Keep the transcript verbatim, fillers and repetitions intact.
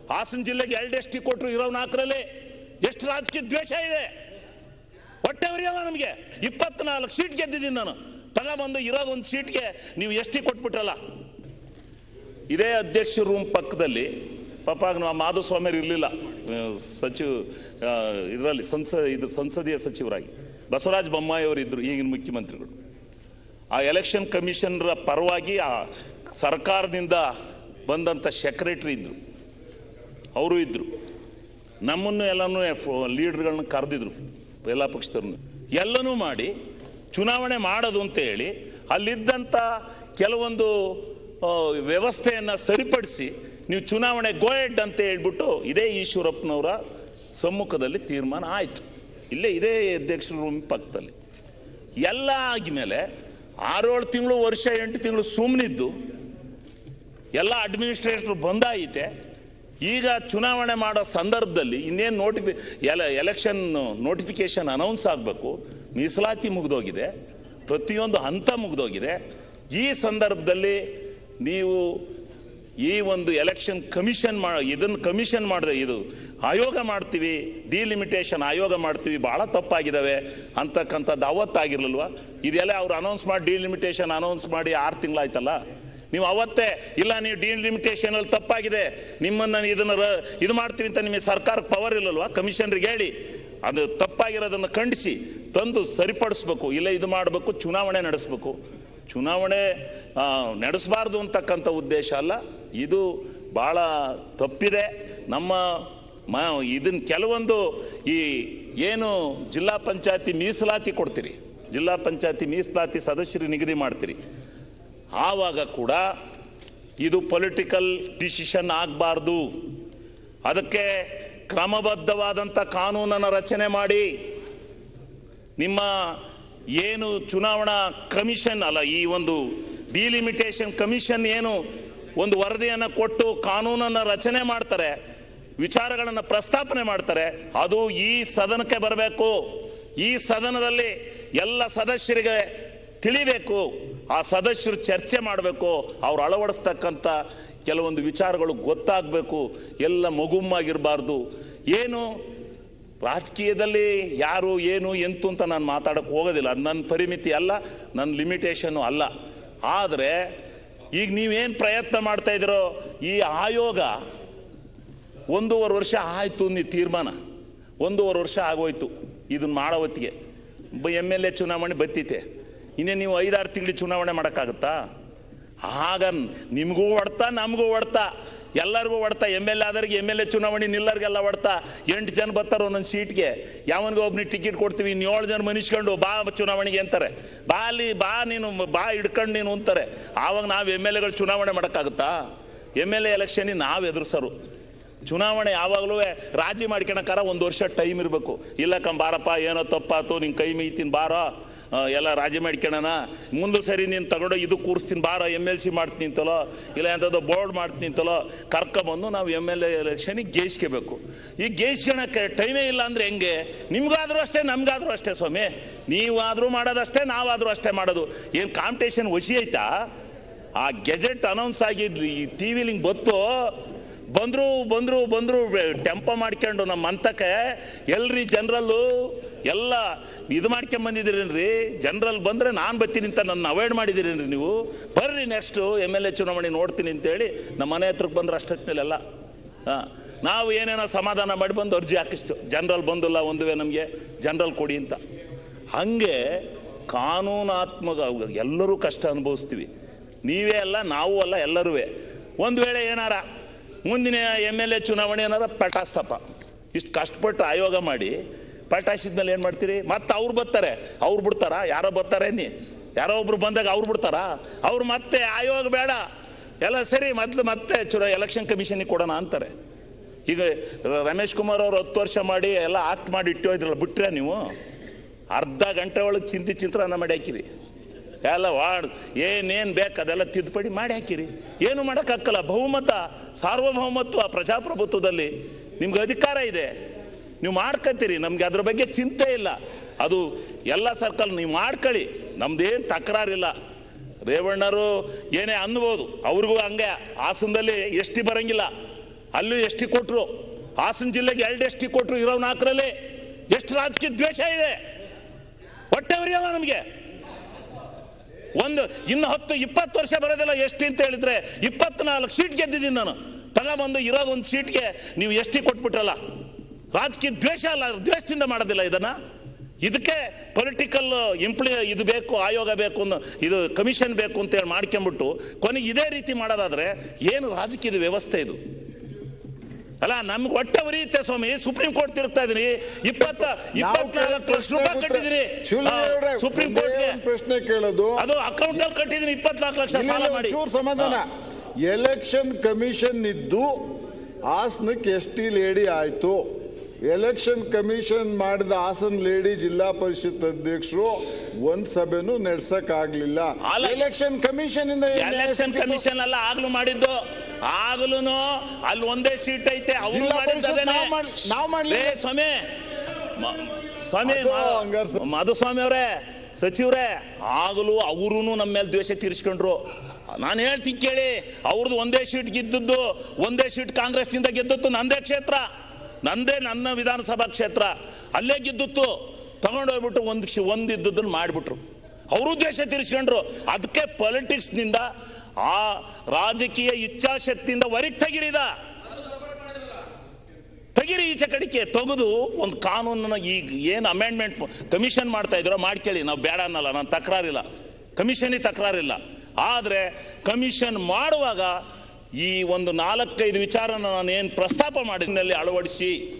ಹಾಸನ ಜಿಲ್ಲೆಗೆ ಎರಡು S T ಕೊಟ್ಟರು, ಇರೋ ನಾಲ್ಕರಲ್ಲಿ ಎಷ್ಟು ರಾಜಕೀಯ ದ್ವೇಷ ಇದೆ, ಹೊಟ್ಟೆ ಉರಿಯಲ್ಲ ನಮಗೆ. ಇಪ್ಪತ್ನಾಲ್ಕು ಸೀಟ್ ಗೆದ್ದಿದ್ದೀನಿ ನಾನು, ತಗೊಂಬಂದು ಇರೋದು ಒಂದು ಸೀಟ್ಗೆ ನೀವು ಎಸ್ ಟಿ ಕೊಟ್ಬಿಟ್ರಲ್ಲ. ಇದೇ ಅಧ್ಯಕ್ಷ ರೂಮ್ ಪಕ್ಕದಲ್ಲಿ ಪಾಪ ನಾವು ಮಾಧುಸ್ವಾಮಿ ಇರಲಿಲ್ಲ, ಸಚಿವ ಇದರಲ್ಲಿ ಸಂಸ ಇದು ಸಂಸದೀಯ ಸಚಿವರಾಗಿ ಬಸವರಾಜ ಬೊಮ್ಮಾಯಿ ಅವರು ಇದ್ದರು, ಈಗಿನ ಮುಖ್ಯಮಂತ್ರಿಗಳು. ಆ ಎಲೆಕ್ಷನ್ ಕಮಿಷನರ ಪರವಾಗಿ ಆ ಸರ್ಕಾರದಿಂದ ಬಂದಂಥ ಸೆಕ್ರೆಟರಿ ಇದ್ದರು, ಅವರು ಇದ್ದರು. ನಮ್ಮನ್ನು ಎಲ್ಲನೂ ಲೀಡರ್ಗಳನ್ನ ಕರೆದಿದ್ರು, ಎಲ್ಲ ಪಕ್ಷದವ್ರನ್ನ ಎಲ್ಲನೂ ಮಾಡಿ ಚುನಾವಣೆ ಮಾಡೋದು ಅಂತ ಹೇಳಿ ಅಲ್ಲಿದ್ದಂಥ ಕೆಲವೊಂದು ವ್ಯವಸ್ಥೆಯನ್ನು ಸರಿಪಡಿಸಿ ನೀವು ಚುನಾವಣೆ ಗೋಯೆಡ್ ಅಂತ ಹೇಳ್ಬಿಟ್ಟು ಇದೇ ಈಶ್ವರಪ್ಪನವರ ಸಮ್ಮುಖದಲ್ಲಿ ತೀರ್ಮಾನ ಆಯಿತು. ಇಲ್ಲೇ ಇದೇ ಅಧ್ಯಕ್ಷರ ರೂಮ್ ಪಕ್ಕದಲ್ಲಿ ಎಲ್ಲ ಆಗಿಮೇಲೆ ಆರೇಳು ತಿಂಗಳು ವರ್ಷ ಎಂಟು ತಿಂಗಳು ಸುಮ್ಮನಿದ್ದು ಎಲ್ಲ ಅಡ್ಮಿನಿಸ್ಟ್ರೇಟರ್ ಬಂದಾಯಿತೆ. ಈಗ ಚುನಾವಣೆ ಮಾಡೋ ಸಂದರ್ಭದಲ್ಲಿ ಇನ್ನೇನು ನೋಟಿಫಿ ಎಲ ಎಲೆಕ್ಷನ್ ನೋಟಿಫಿಕೇಶನ್ ಅನೌನ್ಸ್ ಆಗಬೇಕು, ಮೀಸಲಾತಿ ಮುಗಿದೋಗಿದೆ, ಪ್ರತಿಯೊಂದು ಹಂತ ಮುಗಿದೋಗಿದೆ. ಈ ಸಂದರ್ಭದಲ್ಲಿ ನೀವು ಈ ಒಂದು ಎಲೆಕ್ಷನ್ ಕಮಿಷನ್ ಮಾ ಇದನ್ನು ಕಮಿಷನ್ ಮಾಡಿದೆ, ಇದು ಆಯೋಗ ಮಾಡ್ತೀವಿ, ಡಿಲಿಮಿಟೇಷನ್ ಆಯೋಗ ಮಾಡ್ತೀವಿ, ಭಾಳ ತಪ್ಪಾಗಿದ್ದಾವೆ ಅಂತಕ್ಕಂಥದ್ದು ಅವತ್ತಾಗಿರ್ಲಿಲ್ವ? ಇದೆಲ್ಲ ಅವ್ರು ಅನೌನ್ಸ್ ಮಾಡಿ ಡಿಲಿಮಿಟೇಷನ್ ಅನೌನ್ಸ್ ಮಾಡಿ ಆರು ತಿಂಗಳಾಯ್ತಲ್ಲ, ನೀವು ಅವತ್ತೇ ಇಲ್ಲ ನೀವು ಡಿಲಿಮಿಟೇಷನಲ್ಲಿ ತಪ್ಪಾಗಿದೆ, ನಿಮ್ಮನ್ನು ಇದನ್ನು ಇದು ಮಾಡ್ತೀವಿ ಅಂತ ನಿಮಗೆ ಸರ್ಕಾರಕ್ಕೆ ಪವರ್ ಇಲ್ಲಲ್ವ? ಕಮಿಷನರಿಗೆ ಹೇಳಿ ಅದು ತಪ್ಪಾಗಿರೋದನ್ನು ಖಂಡಿಸಿ ತಂದು ಸರಿಪಡಿಸ್ಬೇಕು, ಇಲ್ಲ ಇದು ಮಾಡಬೇಕು, ಚುನಾವಣೆ ನಡೆಸಬೇಕು. ಚುನಾವಣೆ ನಡೆಸಬಾರ್ದು ಅಂತಕ್ಕಂಥ ಉದ್ದೇಶ ಅಲ್ಲ, ಇದು ಭಾಳ ತಪ್ಪಿದೆ. ನಮ್ಮ ಮ ಇದನ್ನು ಕೆಲವೊಂದು ಈ ಏನು ಜಿಲ್ಲಾ ಪಂಚಾಯತಿ ಮೀಸಲಾತಿ ಕೊಡ್ತೀರಿ, ಜಿಲ್ಲಾ ಪಂಚಾಯತಿ ಮೀಸಲಾತಿ ಸದಸ್ಯರಿಗೆ ನಿಗದಿ ಮಾಡ್ತೀರಿ, ಆವಾಗ ಕೂಡ ಇದು ಪೊಲಿಟಿಕಲ್ ಡಿಸಿಷನ್ ಆಗಬಾರ್ದು. ಅದಕ್ಕೆ ಕ್ರಮಬದ್ಧವಾದಂಥ ಕಾನೂನನ್ನು ರಚನೆ ಮಾಡಿ ನಿಮ್ಮ ಏನು ಚುನಾವಣಾ ಕಮಿಷನ್ ಅಲ್ಲ, ಈ ಒಂದು ಡಿಲಿಮಿಟೇಷನ್ ಕಮಿಷನ್ ಏನು ಒಂದು ವರದಿಯನ್ನು ಕೊಟ್ಟು ಕಾನೂನನ್ನು ರಚನೆ ಮಾಡ್ತಾರೆ, ವಿಚಾರಗಳನ್ನು ಪ್ರಸ್ತಾಪನೆ ಮಾಡ್ತಾರೆ, ಅದು ಈ ಸದನಕ್ಕೆ ಬರಬೇಕು. ಈ ಸದನದಲ್ಲಿ ಎಲ್ಲ ಸದಸ್ಯರಿಗೆ ತಿಳಿಬೇಕು, ಆ ಸದಸ್ಯರು ಚರ್ಚೆ ಮಾಡಬೇಕು, ಅವ್ರು ಅಳವಡಿಸ್ತಕ್ಕಂಥ ಕೆಲವೊಂದು ವಿಚಾರಗಳು ಗೊತ್ತಾಗಬೇಕು, ಎಲ್ಲ ಮಗುಮ್ಮಾಗಿರಬಾರ್ದು. ಏನು ರಾಜಕೀಯದಲ್ಲಿ ಯಾರು ಏನು ಎಂತು ಅಂತ ನಾನು ಮಾತಾಡೋಕ್ಕೆ ಹೋಗೋದಿಲ್ಲ, ಅದು ನನ್ನ ಪರಿಮಿತಿ ಅಲ್ಲ, ನನ್ನ ಲಿಮಿಟೇಷನ್ನು ಅಲ್ಲ. ಆದರೆ ಈಗ ನೀವೇನು ಪ್ರಯತ್ನ ಮಾಡ್ತಾ ಇದ್ದೀರೋ, ಈ ಆಯೋಗ ಒಂದೂವರೆ ವರ್ಷ ಆಯಿತು, ನೀವು ತೀರ್ಮಾನ ಒಂದೂವರೆ ವರ್ಷ ಆಗೋಯ್ತು ಇದನ್ನು ಮಾಡೋ ಹೊತ್ತಿಗೆ. ಎಮ್ ಎಲ್ ಎ ಚುನಾವಣೆ ಬತ್ತೈತೆ, ಇನ್ನೇ ನೀವು ಐದಾರು ತಿಂಗಳು ಚುನಾವಣೆ ಮಾಡೋಕ್ಕಾಗುತ್ತಾ? ಆಗ ನಿಮಗೂ ಹೊಡ್ತಾ ನಮಗೂ ಹೊಡ್ತಾ ಎಲ್ಲರಿಗೂ ಹೊಡ್ತಾ, ಎಮ್ ಎಲ್ ಎ ಆದವ್ರಿಗೆ ಎಮ್ ಎಲ್ ಎ ಚುನಾವಣೆ ನಿಲ್ಲರಿಗೆಲ್ಲ ಹೊಡ್ತಾ. ಎಂಟು ಜನ ಬರ್ತಾರೆ ಒಂದೊಂದು ಸೀಟ್ಗೆ, ಯಾವನಿಗೆ ಒಬ್ಬನಿಗೆ ಟಿಕೆಟ್ ಕೊಡ್ತೀವಿ, ಇನ್ನು ಏಳು ಜನ ಮನಿಸ್ಕೊಂಡು ಬಾ ಚುನಾವಣೆಗೆ ಅಂತಾರೆ, ಬಾ ಅಲ್ಲಿ ಬಾ ನೀನು ಬಾ ಹಿಡ್ಕೊಂಡು ನೀನು ಅಂತಾರೆ. ಆವಾಗ ನಾವು ಎಮ್ ಎಲ್ ಎಗಳು ಚುನಾವಣೆ ಮಾಡೋಕ್ಕಾಗುತ್ತಾ? ಎಮ್ ಎಲ್ ಎ ಎಲೆಕ್ಷನಿಗೆ ನಾವು ಎದುರಿಸೋರು. ಚುನಾವಣೆ ಯಾವಾಗಲೂ ರಾಜಿ ಮಾಡ್ಕೊಳಕ್ಕಾರ ಒಂದು ವರ್ಷ ಟೈಮ್ ಇರಬೇಕು. ಇಲ್ಲ ಕಂಬಾರಪ್ಪ ಏನೋ ತಪ್ಪಾತು, ನಿನ್ನ ಕೈ ಮೀತೀನಿ ಬಾರೋ, ಎಲ್ಲ ರಾಜಿ ಮಾಡ್ಕೊಳ್ಳೋಣ, ಮುಂದೆ ಸರಿ ನೀನು ತಗೊಂಡು ಇದು ಕೂರಿಸ್ತೀನಿ ಬಾರೋ, ಎಮ್ ಎಲ್ ಸಿ ಮಾಡ್ತೀನಿ ಅಂತಲೋ, ಇಲ್ಲ ಎಂಥದ್ದು ಬೋರ್ಡ್ ಮಾಡ್ತೀನಿ ಅಂತಲೋ ಕರ್ಕೊಂಬಂದು ನಾವು ಎಮ್ ಎಲ್ ಎ ಎಲೆಕ್ಷನಿಗೆ ಗೇಯಿಸ್ಕೋಬೇಕು. ಈಗ ಗೇಯಿಸ್ಕೊಳಕ್ಕೆ ಟೈಮೇ ಇಲ್ಲ ಅಂದರೆ ಹೆಂಗೆ? ನಿಮ್ಗಾದರೂ ಅಷ್ಟೇ ನಮಗಾದರೂ ಅಷ್ಟೇ ಸ್ವಾಮಿ, ನೀವಾದರೂ ಮಾಡೋದಷ್ಟೇ ನಾವಾದರೂ ಅಷ್ಟೇ ಮಾಡೋದು. ಏನು ಕಾಂಪಿಟೇಷನ್ ವಸಿ ಐತಾ? ಆ ಗೆಜೆಟ್ ಅನೌನ್ಸ್ ಆಗಿದ್ರಿ ಈ ಟಿ ವಿಲಿ ಹಿಂಗೆ ಬತ್ತು, ಬಂದರು ಬಂದರು ಬಂದರು ಟೆಂಪೋ ಮಾಡ್ಕೊಂಡು ನಮ್ಮ ಅಂತಕ್ಕೆ ಎಲ್ರಿ ಜನರಲ್ಲು ಎಲ್ಲ ಇದು ಮಾಡ್ಕೊಂಬಂದಿದ್ದೀರೇನ್ರಿ? ಜನರಲ್ ಬಂದರೆ ನಾನು ಬರ್ತೀನಿ ಅಂತ ನನ್ನ ಅವಾಯ್ಡ್ ಮಾಡಿದ್ದೀರೇನ್ರಿ ನೀವು? ಬರ್ರಿ ನೆಕ್ಸ್ಟು ಎಮ್ ಎಲ್ ಎ ಚುನಾವಣೆ ನೋಡ್ತೀನಿ ಅಂತೇಳಿ ನಮ್ಮ ಮನೆ ಹತ್ರಕ್ಕೆ ಬಂದ್ರೆ ಅಷ್ಟೊತ್ತಿನೆಲ್ಲ ಹಾಂ ನಾವು ಏನೇನೋ ಸಮಾಧಾನ ಮಾಡಿ ಬಂದು ಅರ್ಜಿ ಹಾಕಿಸ್ತು, ಜನರಲ್ ಬಂದಿಲ್ಲ ಒಂದುವೇ ನಮಗೆ ಜನರಲ್ ಕೊಡಿ ಅಂತ. ಹಾಗೆ ಕಾನೂನಾತ್ಮಕ ಎಲ್ಲರೂ ಕಷ್ಟ ಅನುಭವಿಸ್ತೀವಿ, ನೀವೇ ಅಲ್ಲ ನಾವು ಅಲ್ಲ ಎಲ್ಲರೂ. ಒಂದು ವೇಳೆ ಏನಾರ ಮುಂದಿನ ಎಮ್ ಎಲ್ ಎ ಚುನಾವಣೆ ಏನಾರ ಪಟಾಸ್ತಪ್ಪ, ಇಷ್ಟು ಕಷ್ಟಪಟ್ಟು ಆಯೋಗ ಮಾಡಿ ಪಟಾಯಿಸಿದ್ಮೇಲೆ ಏನು ಮಾಡ್ತೀರಿ? ಮತ್ತೆ ಅವ್ರು ಬರ್ತಾರೆ, ಅವ್ರು ಬಿಡ್ತಾರ? ಯಾರೋ ಬರ್ತಾರೆ ನೀ ಯಾರೋ ಒಬ್ರು ಬಂದಾಗ ಅವ್ರು ಬಿಡ್ತಾರ? ಅವ್ರು ಮತ್ತೆ ಆಯೋಗ ಬೇಡ ಎಲ್ಲ ಸರಿ ಮೊದಲು ಮತ್ತೆ ಚುರ ಎಲೆಕ್ಷನ್ ಕಮಿಷನಿಗೆ ಕೊಡೋಣ ಅಂತಾರೆ. ಈಗ ರಮೇಶ್ ಕುಮಾರ್ ಅವರು ಹತ್ತು ವರ್ಷ ಮಾಡಿ ಎಲ್ಲ ಆಕ್ಟ್ ಮಾಡಿ ಇಟ್ಟು ಹೋಯ್ದ್ರಲ್ಲ, ಬಿಟ್ರೆ ನೀವು ಅರ್ಧ ಗಂಟೆ ಒಳಗೆ ಚಿಂತಿ ಚಿತ್ರಾನ್ನ ಮಾಡಿ ಹಾಕಿರಿ, ಎಲ್ಲ ವಾಡ್ ಏನೇನು ಬೇಕು ಅದೆಲ್ಲ ತಿದ್ದುಪಡಿ ಮಾಡಿ ಹಾಕಿರಿ. ಏನು ಮಾಡೋಕ್ಕಾಗಲ್ಲ. ಬಹುಮತ, ಸಾರ್ವಭೌಮತ್ವ ಪ್ರಜಾಪ್ರಭುತ್ವದಲ್ಲಿ ನಿಮ್ಗೆ ಅಧಿಕಾರ ಇದೆ, ನೀವು ಮಾಡ್ಕೊತೀರಿ, ನಮ್ಗೆ ಅದ್ರ ಬಗ್ಗೆ ಚಿಂತೆ ಇಲ್ಲ. ಅದು ಎಲ್ಲ ಸರ್ಕಲ್ ನೀವು ಮಾಡ್ಕೊಳ್ಳಿ, ನಮ್ದೇನು ತಕರಾರಿಲ್ಲ. ರೇವಣ್ಣರು ಏನೇ ಅನ್ಬೋದು, ಅವ್ರಿಗೂ ಹಂಗೆ ಹಾಸನದಲ್ಲಿ ಎಸ್ ಟಿ ಬರೋಂಗಿಲ್ಲ, ಅಲ್ಲೂ ಎಸ್ ಟಿ ಕೊಟ್ರು, ಹಾಸನ ಜಿಲ್ಲೆಗೆ ಎರಡು ಎಸ್ ಟಿ ಕೊಟ್ರು, ಇರೋ ನಾಲ್ಕರಲ್ಲಿ ಎಷ್ಟು ರಾಜಕೀಯ ದ್ವೇಷ ಇದೆ, ಹೊಟ್ಟೆ ಉರಿಯಲ್ಲ ನಮಗೆ. ಒಂದು ಇನ್ನು ಹತ್ತು ಇಪ್ಪತ್ತು ವರ್ಷ ಬರೋದಿಲ್ಲ ಎಷ್ಟಿ ಅಂತ ಹೇಳಿದ್ರೆ ಇಪ್ಪತ್ನಾಲ್ಕು ಸೀಟ್ ಗೆದ್ದಿದ್ದೀನಿ ನಾನು. ತಗೊಂಬಂದು ಇರೋದು ಒಂದು ಸೀಟ್ಗೆ ನೀವು ಎಸ್ ಟಿ ಕೊಟ್ಬಿಟ್ರಲ್ಲ. ರಾಜಕೀಯ ದ್ವೇಷ ಅಲ್ಲ, ದ್ವೇಷದಿಂದ ಮಾಡೋದಿಲ್ಲ ಇದನ್ನ. ಇದಕ್ಕೆ ಪೊಲಿಟಿಕಲ್ ಇಂಪ್ಲಿ ಇದು ಬೇಕು, ಆಯೋಗ ಬೇಕು, ಇದು ಕಮಿಷನ್ ಬೇಕು ಅಂತ ಹೇಳಿ ಮಾಡ್ಕೊಂಬಿಟ್ಟು ಕೊನೆಗೆ ಇದೇ ರೀತಿ ಮಾಡೋದಾದ್ರೆ ಏನು ರಾಜಕೀಯದ ವ್ಯವಸ್ಥೆ ಇದು? ಅಲ್ಲ, ನಮ್ಗೆ ಹೊಟ್ಟೆ ಉರಿಯುತ್ತೆ ಸ್ವಾಮಿ. ಸುಪ್ರೀಂ ಕೋರ್ಟ್ ತಿರುಗ್ತಾ ಇದೀನಿ, ಇಪ್ಪತ್ತ ಇಪ್ಪತ್ನಾಲ್ಕು ಲಕ್ಷ ರೂಪಾಯಿ ಕಟ್ಟಿದಿರಿ ಸುಪ್ರೀಂ ಕೋರ್ಟ್ಗೆ. ಪ್ರಶ್ನೆ ಕೇಳೋದು ಅದು ಅಕೌಂಟ್ ಅಲ್ಲಿ ಕಟ್ಟಿದೀನಿ ಇಪ್ಪತ್ನಾಲ್ಕು ಲಕ್ಷ ಸಾಲ ಮಾಡಿ. ಸಮಾಧಾನ. ಎಲೆಕ್ಷನ್ ಕಮಿಷನ್ ಇದ್ದು ಹಾಸನಕ್ಕೆ ಎಸ್ ಟಿ ಲೇಡಿ ಆಯ್ತು. ಎಲೆಕ್ಷನ್ ಕಮಿಷನ್ ಮಾಡಿದ ಹಾಸನ ಲೇಡಿ ಜಿಲ್ಲಾ ಪರಿಷತ್ ಅಧ್ಯಕ್ಷರು ಒಂದ್ ಸಭೆನೂ ನಡೆಸಕ್ ಆಗ್ಲಿಲ್ಲ. ಎಲೆಕ್ಷನ್ ಕಮಿಷನ್ ಇಂದ ಎಲೆಕ್ಷನ್ ಕಮಿಷನ್ ಅಲ್ಲ ಆಗ್ಲೂ ಮಾಡಿದ್ದು, ಆಗ್ಲೂ ಅಲ್ಲಿ ಒಂದೇ ಸೀಟ್ ಐತೆ. ಅವರು ಸ್ವಾಮಿ ಸ್ವಾಮಿ ಮಧುಸ್ವಾಮಿ ಅವರೇ, ಸಚಿವರೇ, ಆಗಲೂ ಅವರು ನಮ್ಮ ಮೇಲೆ ದ್ವೇಷ ತೀರಿಸ್ಕೊಂಡ್ರು. ನಾನು ಹೇಳ್ತೀನಿ ಕೇಳಿ, ಅವ್ರದ್ದು ಒಂದೇ ಸೀಟ್ ಗೆದ್ದದ್ದು, ಒಂದೇ ಸೀಟ್ ಕಾಂಗ್ರೆಸ್ನಿಂದ ಗೆದ್ದದ್ದು ನಂದೇ ಕ್ಷೇತ್ರ, ನಂದೇ ನನ್ನ ವಿಧಾನಸಭಾ ಕ್ಷೇತ್ರ, ಅಲ್ಲೇ ಗೆದ್ದಿತ್ತು. ತಗೊಂಡೋಗ್ಬಿಟ್ಟು ಒಂದು ಒಂದು ಇದ್ದದನ್ನು ಮಾಡಿಬಿಟ್ರು. ಅವರು ದ್ವೇಷ ತೀರಿಸ್ಕೊಂಡ್ರು. ಅದಕ್ಕೆ ಪೊಲಿಟಿಕ್ಸ್ ನಿಂದ, ಆ ರಾಜಕೀಯ ಇಚ್ಛಾಶಕ್ತಿಯಿಂದ ಹೊರಗೆ ತೆಗಿರಿದ ತೆಗಿರಿ ಈಚೆ ಕಡೆಗೆ ತೆಗೆದು ಒಂದು ಕಾನೂನನ್ನ ಈಗ ಏನು ಅಮೆಂಡ್ಮೆಂಟ್ ಕಮಿಷನ್ ಮಾಡ್ತಾ ಇದ್ರೋ ಮಾಡ್ಕೊಳ್ಳಿ, ನಾವು ಬೇಡ ಅನ್ನಲ್ಲ, ನಾನು ತಕರಾರಿಲ್ಲ, ಕಮಿಷನಿಗೆ ತಕರಾರಿಲ್ಲ. ಆದರೆ ಕಮಿಷನ್ ಮಾಡುವಾಗ ಈ ಒಂದು ನಾಲ್ಕೈದು ವಿಚಾರನ ನಾನು ಏನು ಪ್ರಸ್ತಾಪ ಮಾಡಿದ್ನಲ್ಲಿ ಅಳವಡಿಸಿ